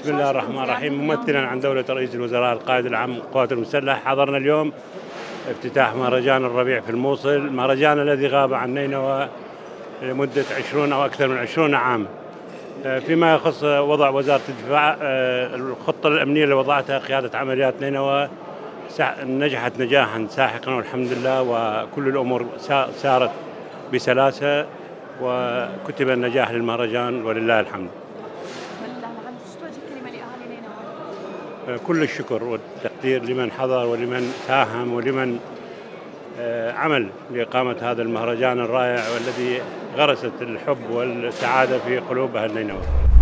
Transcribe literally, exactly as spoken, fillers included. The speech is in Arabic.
بسم الله الرحمن الرحيم. ممثلا عن دولة رئيس الوزراء القائد العام للقوات المسلحة، حضرنا اليوم افتتاح مهرجان الربيع في الموصل، المهرجان الذي غاب عن نينوى لمدة عشرون أو أكثر من عشرون عام. فيما يخص وضع وزارة الدفاع، الخطة الأمنية اللي وضعتها قيادة عمليات نينوى نجحت نجاحا ساحقا والحمد لله، وكل الأمور سارت بسلاسة وكتب النجاح للمهرجان ولله الحمد. كل الشكر والتقدير لمن حضر ولمن ساهم ولمن عمل لإقامة هذا المهرجان الرائع والذي غرست الحب والسعادة في قلوب أهل نينوى.